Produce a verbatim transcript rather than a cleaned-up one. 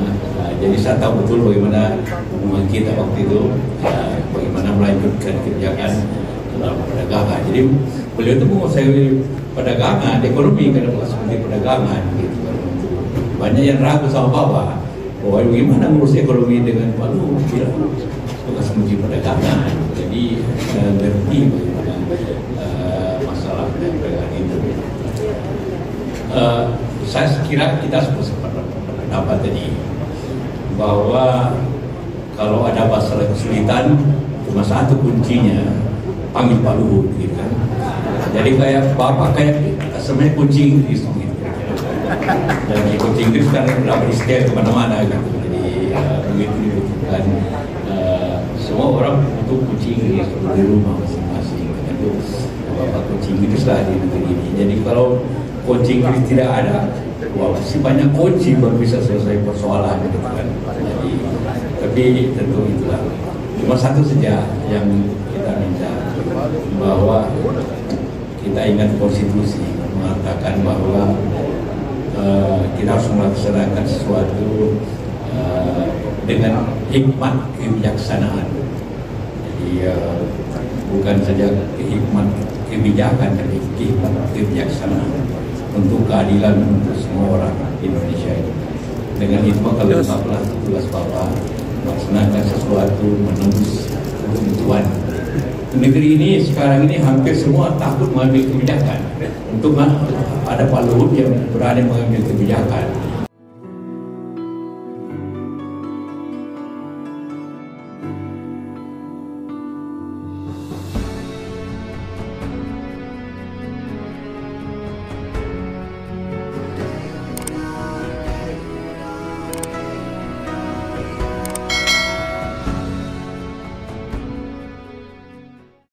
uh, jadi saya tahu betul bagaimana hubungan kita waktu itu, uh, bagaimana melanjutkan kebijakan dalam perdagangan. Jadi beliau itu menguasai perdagangan, ekonomi karena bukan seperti perdagangan gitu. Banyak yang ragu sama Bapak bahwa bagaimana ngurus ekonomi dengan Pak Luhut, bilang bukan seperti perdagangan. Jadi uh, ngerti bagaimana uh, masalah perdagangan itu. Uh, saya kira kita sepakat pendapat tadi bahwa kalau ada masalah kesulitan cuma satu kuncinya, panggil Pak Luhut gitu kan. Jadi kayak Bapak kayak sebenarnya kunci Inggris gitu. Dan kunci Inggris kan dapat di-scale kemana-mana gitu. Jadi uh, begitu dibutuhkan uh, semua orang butuh kunci Inggris di rumah masing-masing. Itu Bapak kunci Inggris lah di negeri ini. Jadi kalau kunci Inggris tidak ada, wah masih banyak kunci baru bisa selesai persoalan gitu kan. Jadi tapi tentu itulah. Cuma satu saja yang kita minta, bahwa kita ingat konstitusi mengatakan bahwa uh, kita harus melaksanakan sesuatu uh, dengan hikmat kebijaksanaan. Jadi uh, bukan saja hikmat kebijakan, tapi hikmat kebijaksanaan untuk keadilan untuk semua orang Indonesia ini. Dengan itu kalau empat belas tugas Bapak melaksanakan sesuatu menembus kebutuhan. Negeri ini sekarang ini hampir semua takut mengambil kebijakan. Untuk ada Pak Luhut yang berani mengambil kebijakan.